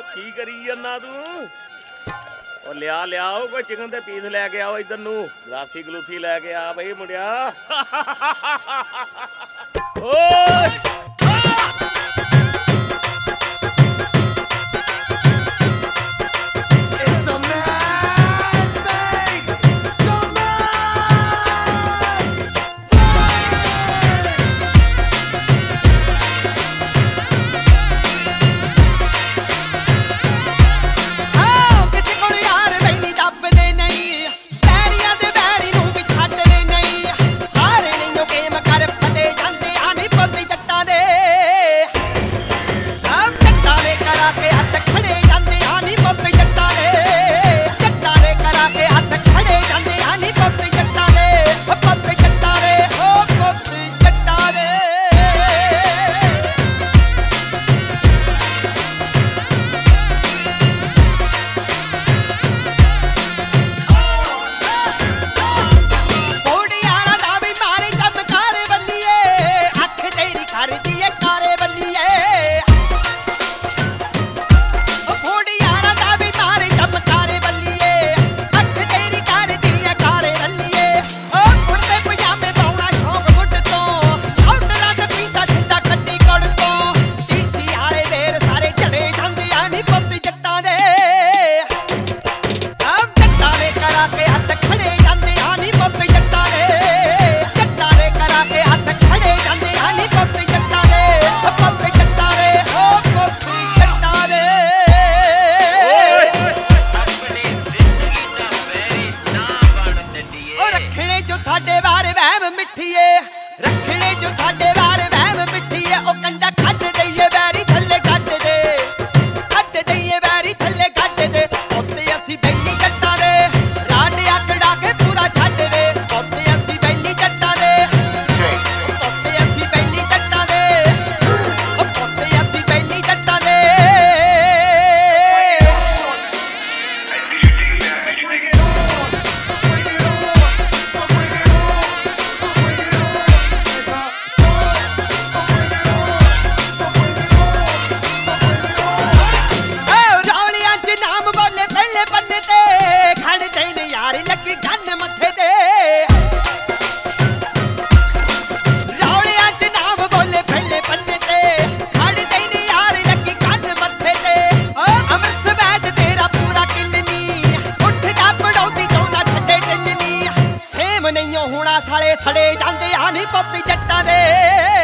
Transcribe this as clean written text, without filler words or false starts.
की करी जन्ना तू और लिया लिया कोई चिकन दे पीस लैके आओ इधर नू गलासी गलूसी लैके आ बई मुंडिया रखने जो साडे वार वहम मिठिए ओ कंडा खट दईए वैरी थल्ले गड्ड दईए वैरी थल्ले गड्ड दे उत्ते असी बैली जट्टां दे राड आकड़ा के पूरा छड्ड दे उत्ते असी बैली जट्टां दे उत्ते असी बैली जट्टां दे उत्ते असी बैली जट्टां दे लगी गन मथे ते रौलियां च नाम बोले पहले पन्ने ते खड़ देन यार लगी गन मथे ते अमृत सवैज तेरा पूरा किलनी उठदा पड़ौदी चों ना छड्डे टिलनी सेम नहीं होना साले सड़े जांदे आ नी पुत्त जट्टां दे।